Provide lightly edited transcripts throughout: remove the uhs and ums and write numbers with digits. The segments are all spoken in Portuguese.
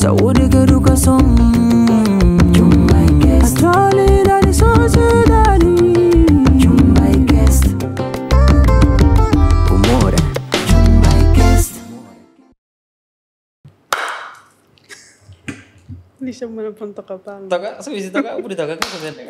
saúde e educação. Atualidade e sociedade. Humor. Lixa mo pun toka pa. Toka, so isi toka, udah toka kan sebenarnya.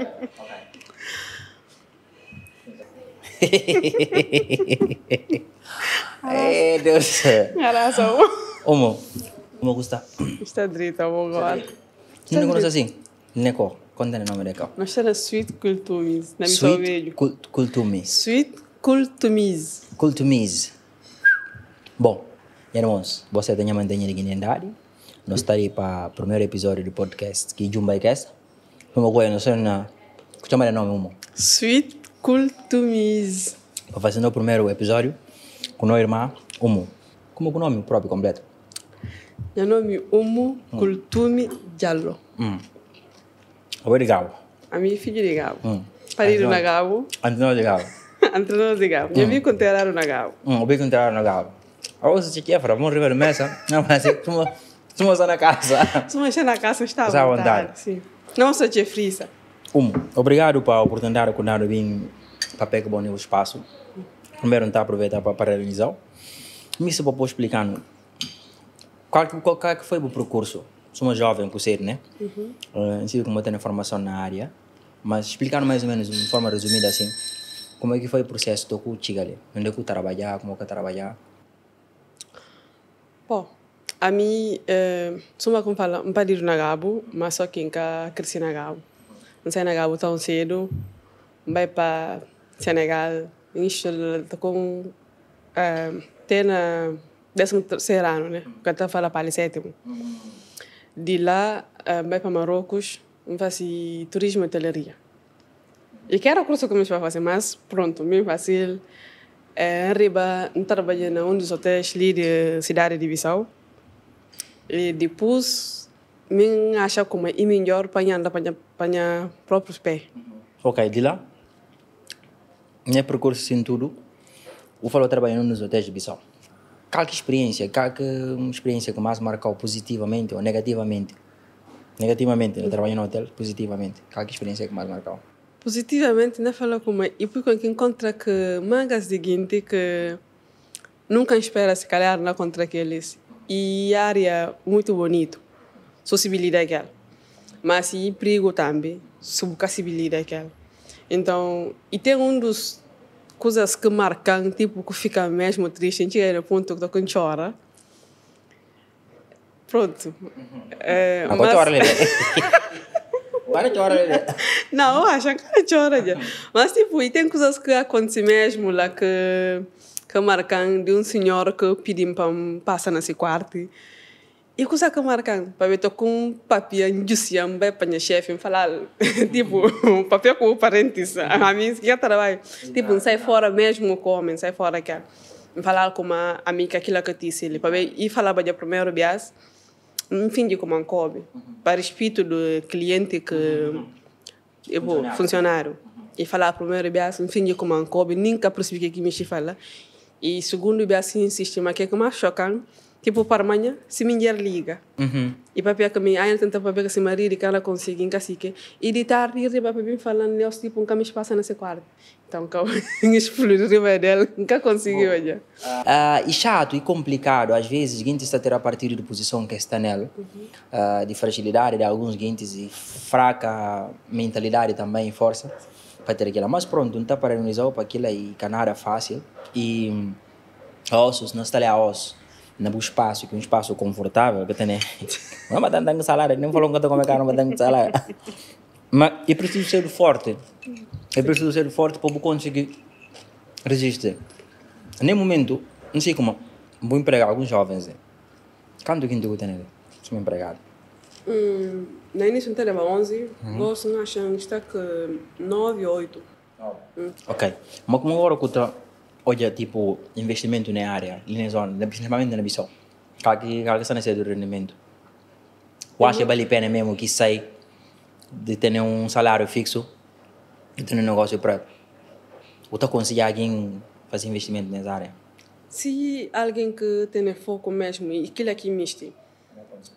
Deus. Ngaraso. Omo gusta. Está direito agora. Não conhece assim? Neko, conta o nome dela. Nós estamos na Sweet Cultumis, na missão velho. Cultumis. Sweet Cultumis. Cultumis. Bom, irmãos, você tem a mantenha de guinendade. Nós estamos para o primeiro episódio do podcast que Jumbai Cast. Como eu não sei na... Chama de nome, Omo. Sweet Cultumis. Para fazer o primeiro episódio com a irmã Omo. Como é o nome próprio completo? Meu nome é Omo Kultumi Diallo. Obrigado. A minha filha de Gabo. Parido na Gabo. Antônio de Gabo. Antônio de Gabo. Eu vi conterar na Gabo. Eu vi conterar na Gabo. Agora você quer falar, vamos rever a mesa. Não, mas estamos na casa. Estamos na casa, está à vontade. Sim. Não só te frisa. Obrigado pela oportunidade que nós vim para pegar bom espaço. Primeiro, não está aproveitar para parabenizar. Me se vou explicando. Qual que foi o percurso? Sou uma jovem, por ser, né? Não sei como eu tenho formação na área, mas explicando mais ou menos de forma resumida assim, como é que foi o processo do que ali? Onde é que eu trabalhar, como é que eu trabalhar? Bom, a mim, sou uma como fala, um parido na Gabo, mas só que nunca cresci na Gabo. Não sei na Gabo tão cedo, vai para Senegal, início com ter na 13º ano, né? Porque eu falo para o 7º. De lá, vai para Marrocos, faço turismo e hotelaria. E que era o curso que eu comecei a fazer, mas pronto, bem fácil. Arriba, eu trabalhei em um dos hotéis ali da cidade de Bissau. E depois, eu acho como é melhor para os próprios pés. Ok, de lá, meu percurso em tudo, eu falo trabalhando nos hotéis de Bissau. Qual experiência que mais marcou positivamente ou negativamente? Negativamente, eu trabalho no hotel, positivamente. Qual experiência que mais marcou? Positivamente, não falo como é. E porque encontra que mangas de gente que nunca espera se calhar não contra aqueles. E área muito bonito, sociabilidade aquela. Mas e perigo também, subcassibilidade aquela. Então, e tem dos coisas que marcam, tipo, que fica mesmo triste, a gente chega no ponto que tu chora. Pronto. Agora chora, Lele. Para chora, Lele. Não, eu acho que chora já. Mas, tipo, e tem coisas que acontecem mesmo lá que marcam de um senhor que pediu para passar nesse quarto. E coisa que marcam, para ver com papel induziam vai para a chefe falar tipo papel com parentes a mim que trabalho tipo sai fora mesmo como sai fora que falar com a amiga aquilo que disse ele para ver e falar para o primeiro bias enfim de como um cobre para respeito do cliente que funcionário e falar primeiro bias enfim de como um cobre nunca percebi que me fala e segundo bias insiste mas que é mais chocante. Tipo, para amanhã, se me liga. E papai que me ainda tenta papai que se marido que ela consiga em cacique. E de tarde, e papai me falando, eu tipo, nunca me passa nesse quarto. Então, eu explodi o dela, nunca consegui olhar. E chato e complicado, às vezes, gente está a ter a partir de posição que está nela, de fragilidade de alguns gentes e fraca mentalidade também, força, para ter aquilo. Mas pronto, não está para analisar para aquilo e canara fácil. E ossos, não está ali a ossos. No espaço, que é um espaço confortável, que tem, não vai dar salário, nem falou que eu estou com a cara, não vai dar salário. Mas eu preciso ser forte. Eu preciso ser forte para conseguir resistir. Nem momento, não sei como, vou empregar alguns jovens. Quanto que eu tenho? Sou empregado. No início eu leva 11, gosto de achar que está que 9 ou 8. Ok, mas como agora que eu olha, tipo, investimento na área, na zona, principalmente na Bissau, que está nesse do rendimento. Eu acho que vale a pena mesmo que sai de ter um salário fixo e ter um negócio próprio. Ou tu consegue alguém fazer investimento nessa área? Se alguém que tem foco mesmo e aquilo aqui misto,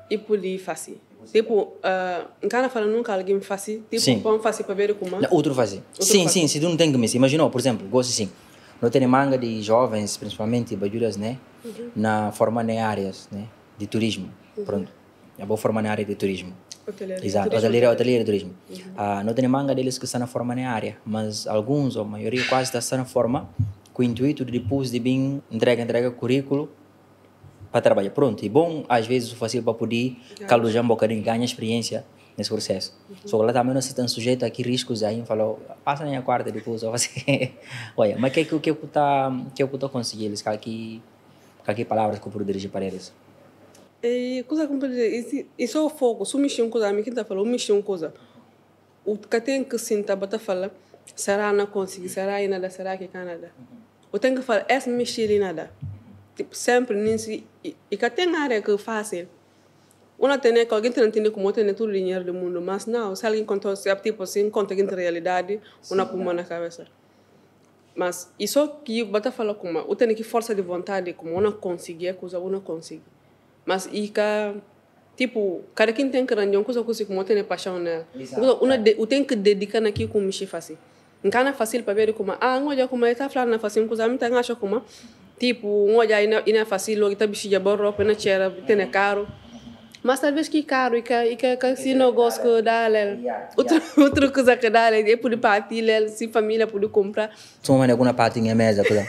e poder fazer. Tipo, em cada fala nunca alguém fazer, tipo, Sim. vamos fazer para ver como. Não, outro fazer. Sim, sim, se tu não tem que me imaginou, por exemplo, gosto assim, não tem manga de jovens, principalmente bajuras, né? Na forma de áreas, né? De turismo, pronto. Eu vou formar na área de turismo. Hotelaria. Exato, hotelaria de turismo. Não tem manga deles que estão na forma na área, mas alguns, ou a maioria quase está na forma com o intuito de depois de bem entrega currículo para trabalhar. Pronto, e bom, às vezes o fácil para poder calojar um bocadinho, ganhar experiência nesse processo. Só que lá também não se estão sujeitos a que riscos aí, falou, passa na minha quarta depois, ou assim. Olha, mas que eu estou conseguindo, que palavras que eu posso dirigir para eles? E coisa como dizer, isso é o foco. Se mexer uma coisa, a mim que está falando, mexer uma coisa. O que tem que sentar para falar, será não conseguir, será e nada, será que nada. Eu tenho que falar, essa mexer e nada. Tipo, sempre nisso. E que tem área que é fácil. Uma tem que alguém tem entender como tem todo o dinheiro do mundo, mas não, se alguém contou, tipo assim, conta a realidade, uma puma na cabeça. Mas isso que eu bata falar como, eu tenho que força de vontade, como eu não conseguir a coisa, eu não consigo. Mas e que, tipo, cada quem tem que render uma coisa como eu tenho paixão nela. Eu tenho que dedicar naquilo como mexer fácil. Não é fácil para ver como, olha como está falando na fácil, coisa, me tá acha como, tipo, olha e não é fácil, logo está bicho de roupa, na cheira, tem caro. Mas talvez que caro e que se não gosto que dá outra coisa que dá é por partir se família pode comprar. Só uma alguma parte em mesa, coisa.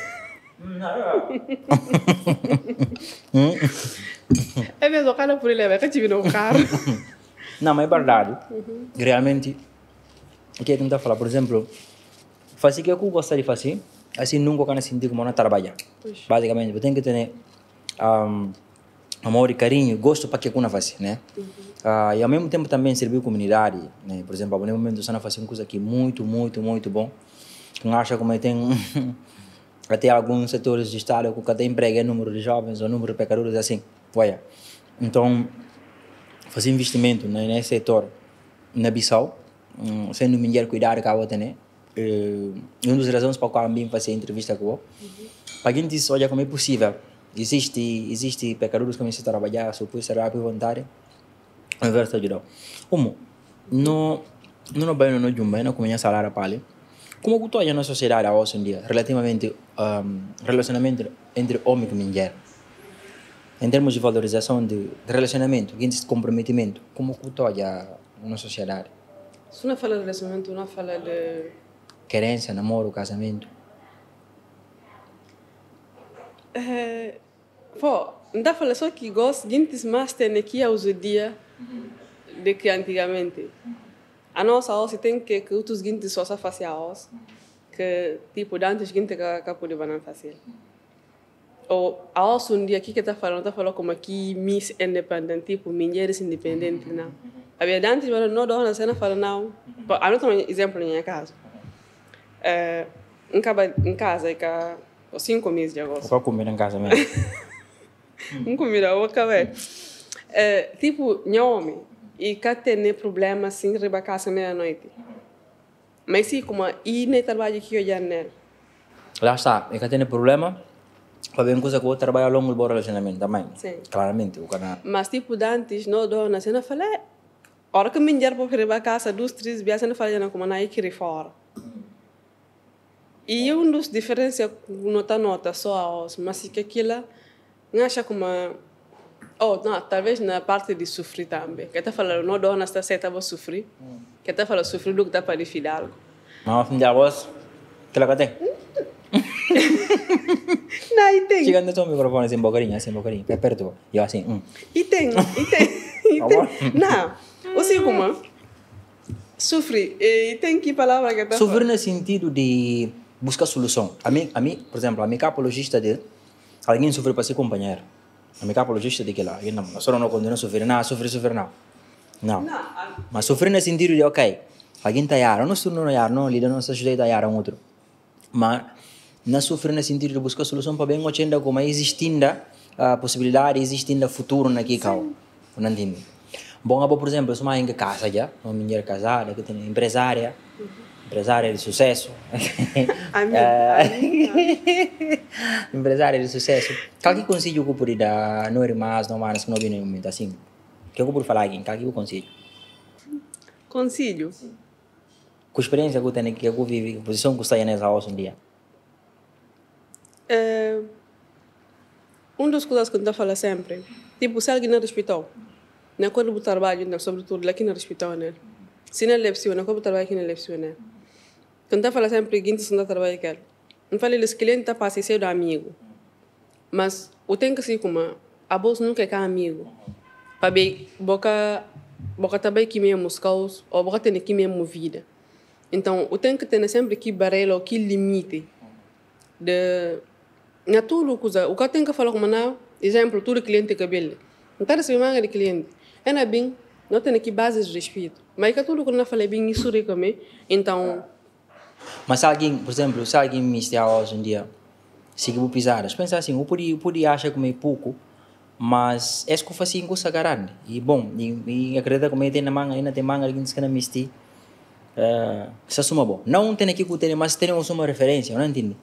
É mesmo, cada por ele vai que tive no carro. Não, mas é verdade. Realmente, o que eu tentar falar, por exemplo, fazer o que eu gosto de fazer, assim nunca quero sentir como não trabalhar. Basicamente, eu tenho que ter amor e carinho, gosto para que eu não faça, né? E ao mesmo tempo também servir a comunidade, né? Por exemplo, ao mesmo momento eu fazer uma coisa aqui muito que acha como tem até alguns setores de estado que até emprega número de jovens ou número de pecadores assim, olha. Então, fazer investimento nesse setor na Bissau, sendo mulher cuidar que eu tenho, uma das razões para qual eu vim fazer entrevista com eu, para quem diz, olha como é possível. Existe pecadores que começam a trabalhar, se pode ser rápido voluntário, ao invés de ajudar. Como? Não bem no jumbo, não conheço salário para ele. Como que tu na sociedade hoje em dia, relativamente relacionamento entre homem e mulher, em termos de valorização de relacionamento, de comprometimento, como que tu na sociedade? Se não fala de relacionamento, não fala de querência, namoro, casamento. Pô, não dá falar só que gosto, gente mais tem aqui hoje em dia do que antigamente. A nossa hoje tem que outros gente só fazem a hoje, que tipo, antes gente que podia não fazer. Ou a hoje um dia aqui que tá falando como aqui Miss Independent, tipo, mulheres independentes, não. A verdade é que não dá uma cena fala não. A não tem exemplo na minha casa. Em casa, é 5 meses de agosto. Qual comida em casa mesmo? Não comida, eu acabei. Tipo, homem, e cá tem problema assim, riba casa meia-noite. Mas sim, como e nem trabalho que eu já nele. Lá está, e cá tem problema, para ver uma coisa que eu trabalho ao longo do relacionamento também. Sim. Claramente, o canal. Mas tipo, antes, não dona, você não fala, hora que me indiar para riba casa, 2, 3 dias, você não fala, não, como não é que fora. E um dos diferenças nota só mas que aquilo não acha como não, talvez na parte de sofrer também que está falando não dona está certa vou sofrer que está falando sofrer do que está para definir algo mas já voz que lá tem não e tem chegando no microfone sem bocadinha é perto eu assim e tem não ou seja como sofrer e tem que palavra que está sofrer no sentido de buscar solução. A mim, por exemplo, a minha apologista dele, alguém sofreu para ser companheiro. A minha apologista de que lá, eu não, só não condena sofrer, não, sofrer não. Não. Mas sofrer no sentido de, ok, alguém está a yar, não estou no yar, não, lida não está sujeito a yar a um outro. Mas não sofrer no sentido de buscar solução para bem o que como existindo a possibilidade, existindo futuro naquele carro. Não entendo. Bom, por exemplo, eu sou uma casa já, uma mulher casada, que tem empresária de sucesso. Empresária de sucesso. Qual que consigo que por dar não irmãs, não manas que não vêm no momento assim? que eu vou falar aqui, que eu consigo. Conselho? Com a experiência que eu tenho, que eu vivo, a posição que eu estou nessa house um dia. Uma das coisas que eu falo sempre, tipo, se alguém não respeitou, não é quando eu trabalho, sobretudo, aqui não respeitou, né? Se não é lepsivo, não é quando eu trabalho aqui não é lepsivo, né? Então, eu falo sempre que não trabalho aqui. Eu falo, os clientes estão passando ser do amigo. Mas, eu tenho que ser como, a bolsa nunca é amigo. Para ver, boca também que mesmo os caos, ou boca tem que mesmo vida. Então, eu tenho que ter sempre que barreira, que limite. Não é tudo coisa. O que eu tenho que falar como não, exemplo, todo cliente que cabelo. Não quero ser manga de cliente. É na bem, não tem que base de respeito. Mas que tudo que eu não falei bem, isso recomendo. Então. Mas se alguém, por exemplo, se alguém me estiver hoje um dia, se eu pisar, pensa assim, eu podia achar que é pouco, mas é que eu faço em coisa grande. E bom, e acredita como tem na manga, ainda tem manga, alguém que não me esti. Se assuma bom. Não tem aqui que tem, mas tem uma referência, não entende?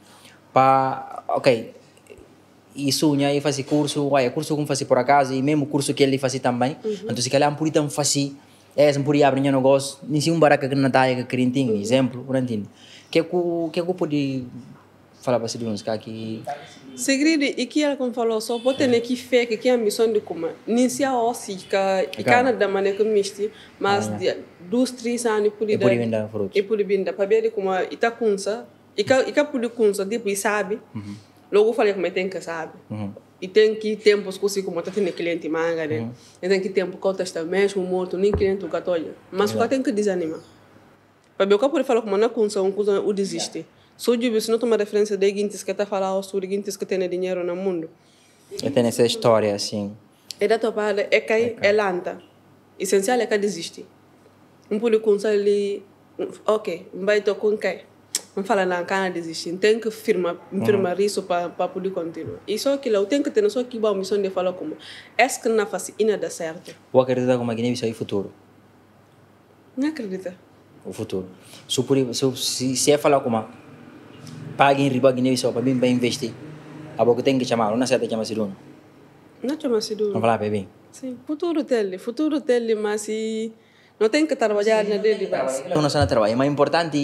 Ok, isso aí faz curso, curso que fazer por acaso, e mesmo curso que ele faz também, então se calhar por então fazer, não podia abrir negócio, nem se baraca que não está aí, que queria exemplo, não entende? Que eu pude falar para vocês que aqui... Segredo, e que ela como falou, só pode ter que fé, que é a missão de como, nem se a osso, que cada da maneira que me mas 2, 3 anos por idade. E por vender frutos. E por vender, para ver como, e tá com isso, e que por com tipo, e sabe, logo eu falei como tem que sabe. E tem que tempos que como tá tendo cliente manga, né? E tem que tempo que eu estou mesmo morto, nem cliente o catolha. Mas o que tem que desanimar. Para ver o que eu posso falar como não com uma coisa, eu desiste. Só de se não tomar referência de guintes que está falando sobre guintes que tem dinheiro no mundo. Eu tenho essa história assim. É da topada, é que é lenta. Essencial é que desiste. Um pouco com ali, ok, vai to com quem? Não fala não, cara desistir. Tem que firmar isso para poder continuar. E só que lá, eu tenho que ter só que a missão de falar como é que não faz e não dá certo. Eu acredito como é que nem isso aí futuro. Não acredita. O futuro. Se é falar como paguem riba que nem isso para mim bem investir. A boca tem que chamar, não sei até chamar Siduno. Não chama Siduno. Não falar bem. Sim, futuro dele, mas se não tem que trabalhar na dele base. Não sei trabalhar, mas é importante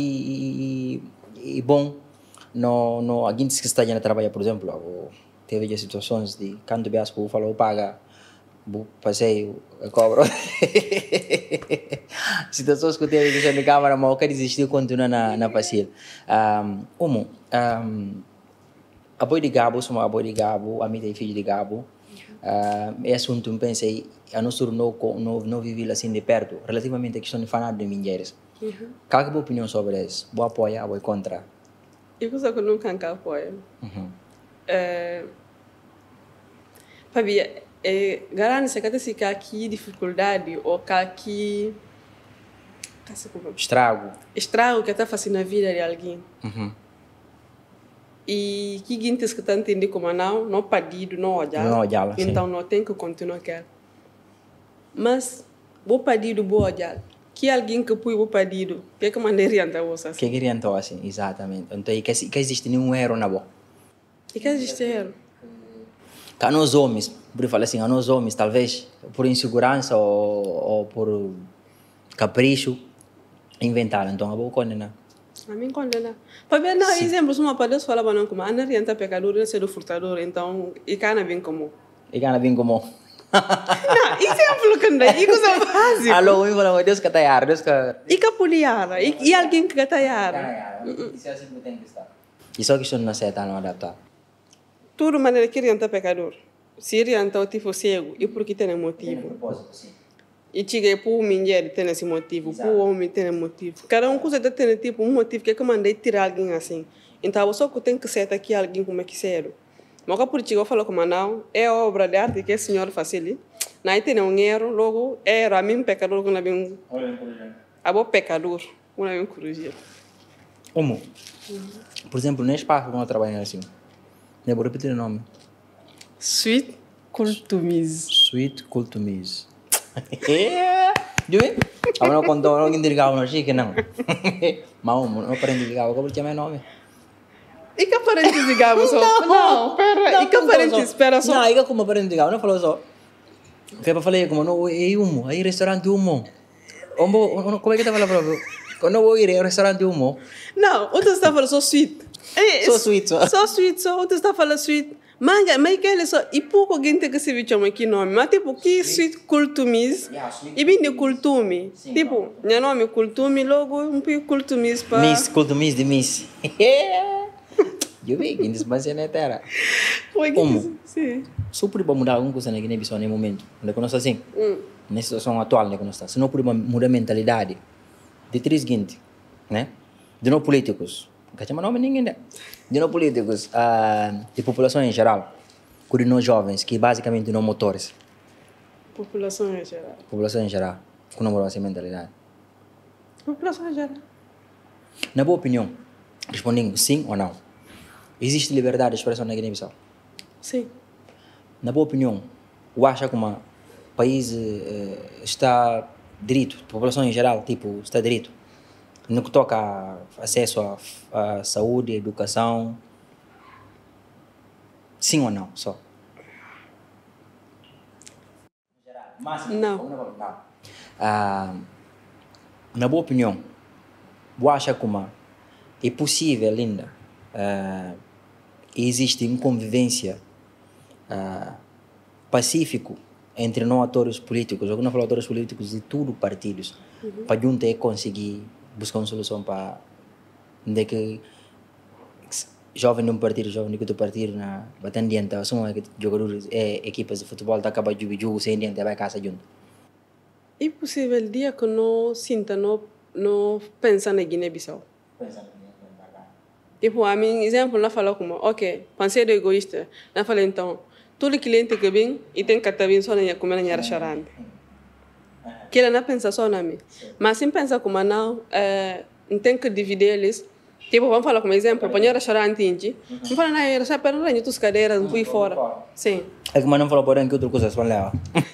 e bom no a gente que está a trabalhar, por exemplo, teve situações de quando o Biasco falou paga passeio, cobro. Situações que eu tenho de câmera, mas eu quero desistir e continuar na passeio. Apoio de Gabo, somos apoio de Gabo, a minha tem filho de Gabo. É assunto, eu pensei, a nossa não vivi assim de perto, relativamente à questão de falar de mulheres. Qual é a sua opinião sobre isso? Vou apoiar, vou contra? Eu penso que nunca apoio. Fabi, garante-se que tem aqui dificuldade ou que aqui estrago que está fazendo na vida de alguém. E que gente que está entendendo como não pedido, não olhar. Então não tem que continuar aqui. Mas vou pedido, vou olhar. Que alguém que põe o pedido, que é que maneira anda você assim? Que orientou assim, exatamente. Então que existe nenhum erro na boa. E que existe erro? Que nós homens, por falar assim, a nós homens, talvez por insegurança ou por capricho, inventaram. Então eu vou condenar. A mim condena. Para ver, não, exemplos, uma para Deus falar para não como, a orienta pecador, ele é do furtador, então, e cana bem como. Não, exemplo que não é, isso é básico. Alô, eu falo, Deus que está aí, Deus que... E que poliara, e alguém que está aí. Isso é assim que tem que estar. E só que isso não aceita, não adaptar. Tudo maneira que orienta pecador. Se orienta o tipo cego, e porque tem motivo. E chega para o mulher tem esse motivo, para o homem tem motivo. Cada coisa tem tipo um motivo que é que mandei tirar alguém assim. Então, só que tem que ser aqui alguém como é que ser. Mas por isso eu falo como não, é obra de arte que o Senhor faz ali. Não tem um erro, logo erro a mim pecador que não vem. A boa pecador, não vem corrigir. Como? Por exemplo, nesse espaço que eu trabalho assim, eu vou repetir o nome. Sweet Cultumise. Sweet Cultumise. Jui? Aku nak contoh orang yang dirigau nasi kenang. Mau não parente dirigau, aku percaya nome. E que parente dirigau só? Não, pera. E que parente espera só? Não, ika como parente dirigau, não falou só. Foi para falar como não é humo, aí restaurante humo. Como é que tá falando para quando eu vou ir ao restaurante humo? Não, outro está falando só sweet. Só sweet, só. Só sweet, só outro está falando sweet. Mas que ele só e pouco gente que se vê chama aqui nome, mas tipo que sweet cultumis. E bem de cultumi. Tipo, meu nome é cultumi, logo um pouco cultumis para Miss, culto Miss de Miss. Eu vi que isso vai ser na terra. Como? Sim. Super para mudar alguma coisa naquele episódio, nesse momento. Onde eu não estou assim, na situação atual, onde eu não estou. Se não por mudar a mentalidade de três gente, né? De não políticos. Não chama nome ninguém, né? De não políticos, de população em geral. De nós jovens, que basicamente não motores. População em geral. População em geral, com não mudar essa mentalidade. População em geral. Na boa opinião, respondendo sim ou não, existe liberdade de expressão na Guiné-Bissau? Sim. Na boa opinião, eu acho que o país está direito, a população em geral, tipo, está direito, no que toca a acesso à saúde, à educação, sim ou não, só? Não. Na boa opinião, eu acho que é possível ainda existe uma convivência pacífico entre não atores políticos, ou não falo atores políticos de tudo partidos, para juntar conseguir buscar uma solução para onde que jovem de um partido, jovem de outro partido, na batendo diante, são jogadores, equipas de futebol, tá acabando de jogo sem diante, vai casa junto. É possível dia que não sinta, não pensa na Guiné-Bissau. Tipo, a mim, exemplo, não fala como, ok, pensei do egoísta. Não fala então, todo cliente que vem e tem que estar vindo só na comer na restaurante. Que ele não pensa só na mim. Mas sim pensa como, não, tem que dividir eles. Tipo, vamos falar como exemplo, põe o restaurante indie. Vamos falar, não, restaurante, para não as cadeiras, não fui fora. Sim. É que mas não falou porém que outra coisa se fala.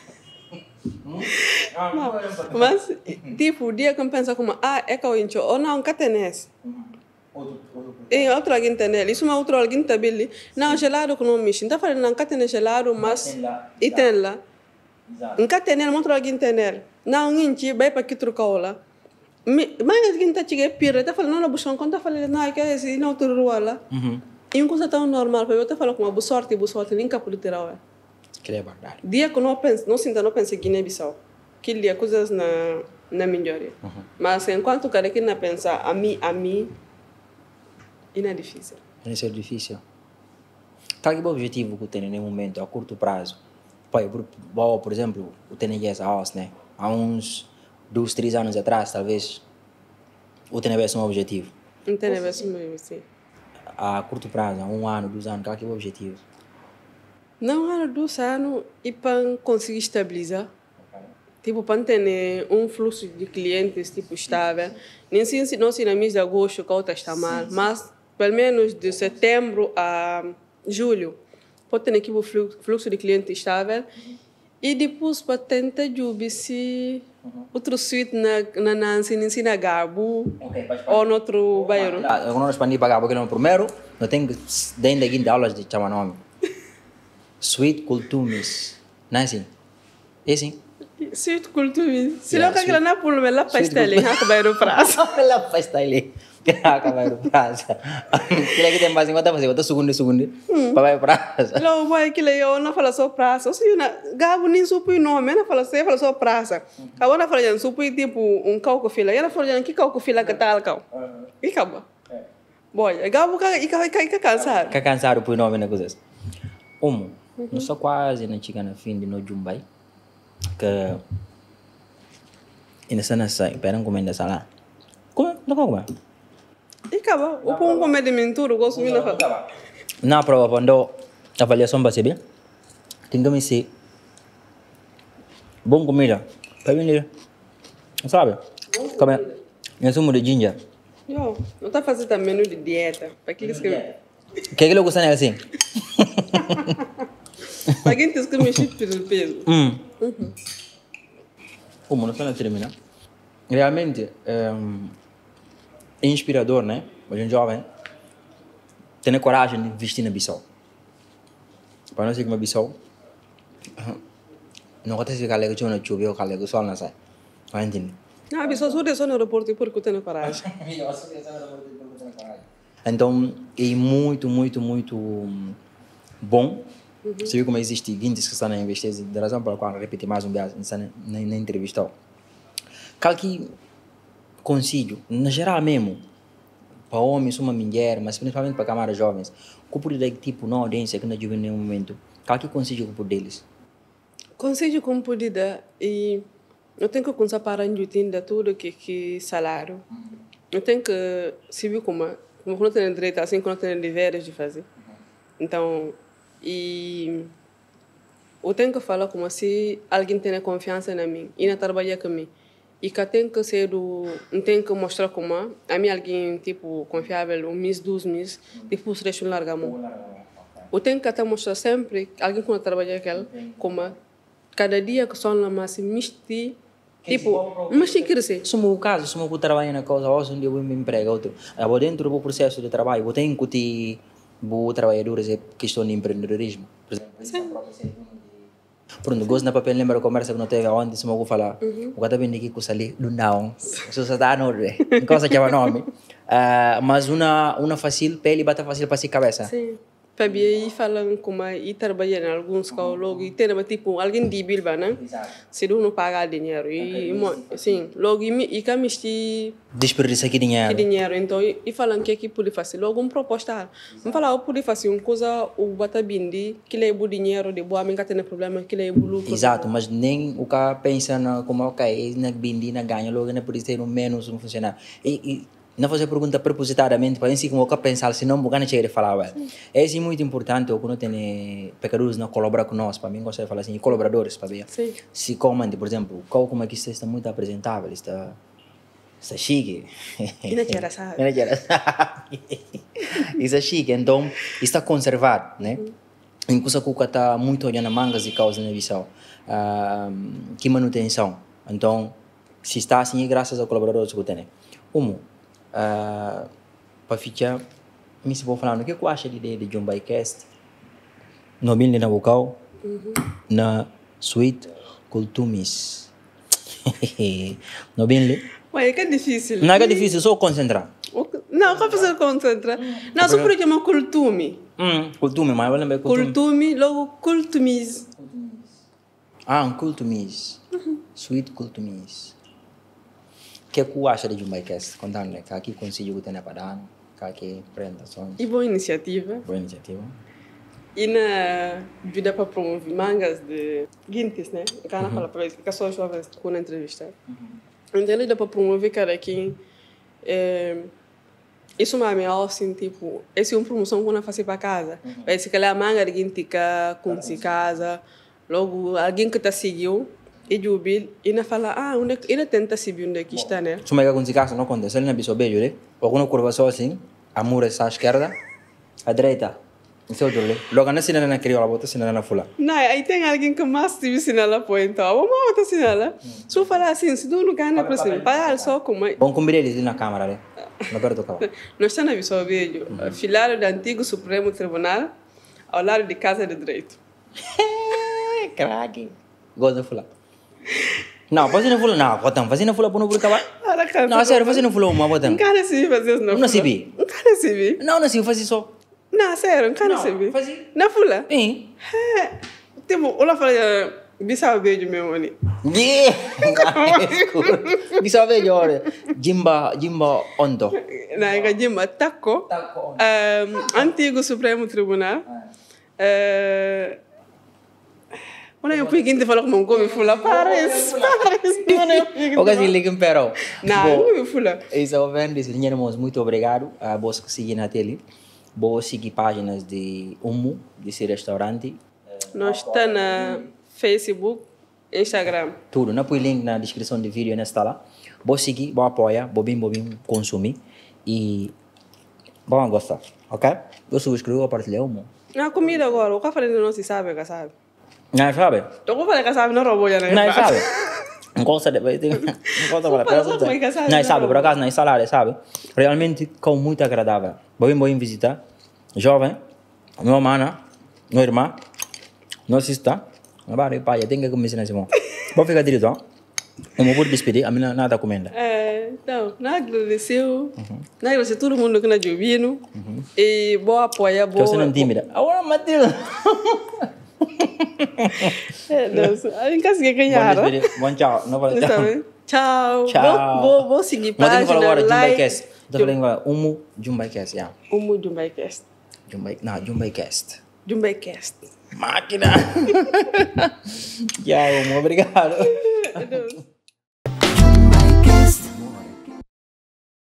Mas, tipo, o dia que eu penso como, é que eu encho, ou não, que tem esse. E outro alguém tem ele, isso é outro alguém também. Não, gelado que não mexe. Então, falando, não, que tem gelado, mas. E tem lá. Não que tem ele, outro alguém tem ele. Não, enche, vai para que trocar lá. Mas alguém está chegando pira, está falando, não, buscando, quando está falando, não, que é esse, não, outro rua lá. E uma coisa tão normal, para eu estar falando com uma boa sorte, nem capaz de tirar. Que é verdade. Dia que não penso, não sinto, não penso Guiné-Bissau. Que dia coisas na melhoria. Mas enquanto cada quem não pensa a mim, é difícil. Isso é difícil. Qual é o objetivo que tem no momento, a curto prazo? Pai, por exemplo, o TNGS House, né? Há uns 2, 3 anos atrás, talvez, o TNGS é um objetivo. Não tem mesmo, sim. A curto prazo, há 1 ano, 2 anos, qual é o objetivo? Não, há 2 anos e para conseguir estabilizar. Tipo, para ter um fluxo de clientes tipo estável. Nem se não se na mês de agosto que a outra está mal, mas pelo menos de setembro a julho pode ter aqui o fluxo de clientes estável. E depois para tentar ver se outro suíte na Nancy, na Garbo ou no outro bairro. Eu não respondi para Garbo, porque no primeiro, eu tenho que dentro de aulas de chamar nome. Suite Cultumes. Não é assim? É assim? Suite Cultumes. Se não, que aquela não é por lá para estar ali, que vai no prazo. Lá para estar ali. Que vai no prazo. Que tem mais em quanto você? Bota segundo, para vai prazo. Não, vai que eu não falo só praça. Ou seja, Gabo nem supo nome, não fala só praça. Acabou na falando supo tipo um calco fila. Ela falou que calco fila que tal cal. E acabou. Boy, Gabo que cansado. Que cansado por nome na coisa. Não sou quase na chica na fim de no Jumbai. Que ainda está nessa, espera encomenda lá. Como? Não como? E acabou. O pão comer de mentura, eu gosto muito. Na prova quando a avaliação vai ser bem, tem que me ser bom comida. Para mim, sabe? Como é? Eu sumo de ginger. Eu não está fazendo também menu de dieta. Para que escrever? O que é que eu gosto de assim? Para quem te escreve chip pelo peso. Como não está na terminar? Realmente é inspirador, né? Para um jovem ter coragem de investir na Bissau. Para nós que uma Bissau não acontece que calega tinha uma chuva ou calega o sol não sai. Não entende? Ah, pessoas só no aeroporto porque tem coragem. Então, é muito, muito, muito bom. Você viu como existe guindes que estão a investir, da razão pela qual eu repeti mais um vez na entrevista. Qualquer conselho, na geral mesmo, para homens, uma mulher, mas principalmente para camadas jovens, que por tipo, não audiência que não tive em nenhum momento, qualquer conselho por deles. Conselho como pode dar e eu tenho que começar a parar de tudo que salário. Eu tenho que se ver como não tenho direito assim, como não tenho deveres de fazer. Então, e eu tenho que falar como se alguém tem confiança em mim e não trabalhar comigo. E que tem que ser não tem que mostrar como a mim alguém tipo confiável, um mês, 2 meses, depois deixa largar a mão. Eu tenho que até mostrar sempre alguém que trabalha aquela como cada dia que só lá mais misti tipo mas tem que crescer. Se o caso, se eu trabalho na coisa, hoje um dia eu me emprego outro, eu dentro do processo de trabalho, eu tenho que ter trabalhadores é questão de empreendedorismo. Por exemplo, pronto, gosto na papel lembra a conversa que não teve aonde se eu falar o que está vendo aqui com o ali do não se você está no ordem coisa que é o nome mas uma fácil pele bata fácil para se cabeça. Sim. Para aí falam como e trabalhar em alguns casos logo e tem tipo alguém de bilba, né? Se não pagar dinheiro e sim logo e como este desperdiça aqui dinheiro então e falam que aqui pode fazer logo proposta não falar eu pode fazer uma coisa o bata bindi que lhe o dinheiro de boa amiga tem problema que lhe o lucro. Exato, mas nem o cara pensa na como ok na bindi na ganha logo na por isso ter um menos um funcionário e não fazer pergunta propositadamente para assim como eu pensar senão vou ganhar chegar a falar well. É assim muito importante o quando tem pecadores não colaborar com nós para mim gosto de falar assim colaboradores para ver se comande por exemplo como é que você está muito apresentável está chique e não quer saber isso é chique então está conservado né em coisa que está muito olhando mangas e causas na visão que manutenção então se está assim é graças aos colaboradores que tem para ficar, me se vou falar, o que eu acho de ideia de John Bycast? No bem na vocal, na suite, cultumis. No bem li? Ué, que é difícil. Não é difícil, só concentrar. Não, como fazer concentrar? Não, só por chamar cultumi. Cultumi, mas eu lembro cultumi. Cultumi, logo cultumis. Um cultumis. Suite cultumis. O que eu acho de John Bycast? Contando, que aqui consigo ter na padana, que aqui apresentações. E boa iniciativa. Boa iniciativa. E na vida para promover mangas de guintes, né? Que Ana fala para que só jovens com na entrevista. Então ele dá para promover cara aqui isso é minha assim tipo esse é uma promoção que eu faço para casa. Esse que é a manga de guinte que com se casa, logo alguém que tá seguiu e jubil e na fala onde ele tenta seguir onde que está né. Se o mega com se casa não acontece, ele não biso beijo, né? Ou quando curva só assim, a mura está à esquerda, à direita. Isso é outro, né? Logo na cena na crioula, bota cena na fula. Não, aí tem alguém que mais se ensina lá por então. Vamos botar cena lá. Se eu falar assim, se tu não ganha para cima, para só como bom combinar eles na câmara, né? Não perto do carro. Nós estamos na visão vídeo, filiado do antigo Supremo Tribunal ao lado de Casa de Direito. Craque. Gosto de fula. Não, fazendo fula não, botão, fazendo fula por não por acabar. Não, sério, fazendo fula uma botão. Não quero se fazer isso não. Não se vi. Não quero se vi. Não se fazer só. Não, sério, não quero se vi. Fazer. Na fula? Sim. Tipo, olha fala bisau vídeo meu ali. Bisau vídeo olha. Jimba ondo. Não, é Jimba taco. Antigo Supremo Tribunal. Olha, eu peguei e falou que não come fula. Parece. O que se liga em perro. Não, não come fula. Isso é o vendo, irmãos, muito obrigado a vocês que seguem na tele. Vou seguir páginas de Umu, desse restaurante. Nós estamos na Facebook, Instagram. Tudo, não põe link na descrição do vídeo, nesta lá. Vou seguir, vou apoiar, vou bem consumir e vão gostar, ok? Vou subscrever, vou partilhar Umu. Na comida agora, o que falei não se sabe, que sabe? Não sabe? Então, eu falei que sabe, não roubou já, né? Não sabe? Não gosta de... Não gosta de... Não sabe, por acaso, não salário, sabe? Realmente, como muito agradável. Vou visitar. Jovem, meu mana, meu irmã, não assista. Agora, pai, eu tenho que começar nesse momento. Vou ficar direito, ó. Uma por despedir, a minha nada comenda. Então, não agradeceu todo mundo que está ouvindo. E boa apoia, boa. Você não tímida. Agora, Matilda. Deus, a gente consegue ganhar. Bom tchau. Não vale Tchau. Tchau. Vou seguir Mas tem que falar agora, página, Jumbaicast. Estou falando agora, Jumbaicast, yeah. Jumbaicast. Jumbaicast. Jumbaicast. Máquina! Tchau, obrigado. Adeus.